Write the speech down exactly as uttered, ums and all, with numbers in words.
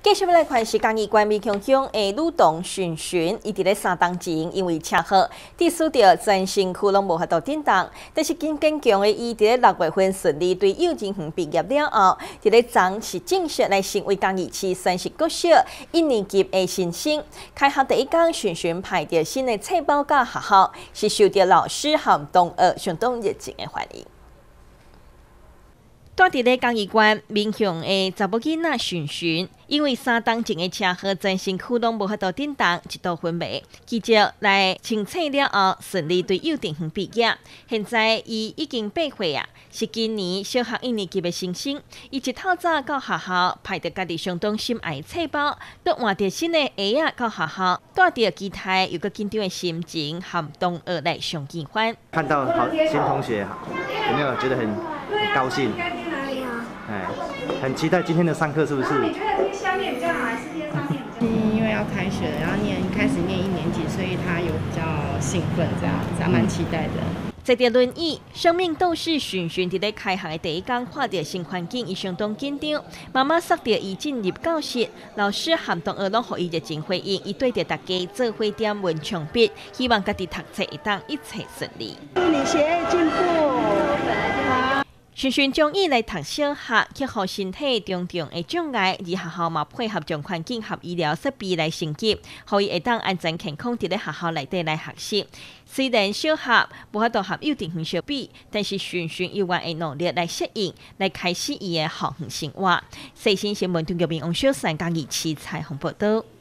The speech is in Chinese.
继续来看是嘉义县民强乡的女童璇璇，伊伫咧三当前因为车祸，致使着全身躯拢无法度振动。但是更坚强的伊，伫咧六月份顺利对幼稚园毕业了后，伫咧昨是正式来成为嘉义市三十国小一年级的新生。开学第一天，璇璇派着新的册包到学校，是受到老师和同学相当热情的欢迎。 住伫咧嘉义县民雄的查某囡仔璇璇，因为三当前的车祸，全身躯拢无法度振动，一度昏迷。记者来清测了后，顺利对幼稚园毕业。现在伊已经八岁啊，是今年小学一年级的新生。伊一透早到学校，派着家己相当心爱的册包，都换着新的鞋仔到学校，带着期待又个紧张的心情，和同学来上见欢。 看到好新同学，有没有觉得很很高兴？ 哎，很期待今天的上课，是不是？ 你觉得听下面比较好，还是听上面比较好？ 因为要开学了，然后念开始念一年级，所以他有比较兴奋，这样子还蛮期待的。 坐着轮椅，生命斗士璇璇伫咧开学的第一天，看到新环境，伊相当紧张。妈妈塞着伊进入教室，老师和同学拢互伊热情回应，伊对着大家做伙点文枪笔，希望家己读册会当一切顺利。 祝你学业进步。 璇璇将伊来读小学，克服身体重重的障碍，而学校嘛配合将环境和医疗设备来升级，可以会当安全健康伫咧学校内底来学习。虽然小学无法度和幼稚园相比，但是璇璇依然会努力来适应，来开始伊的学园生活。细心新闻中国民王小三嘉义市采访报道。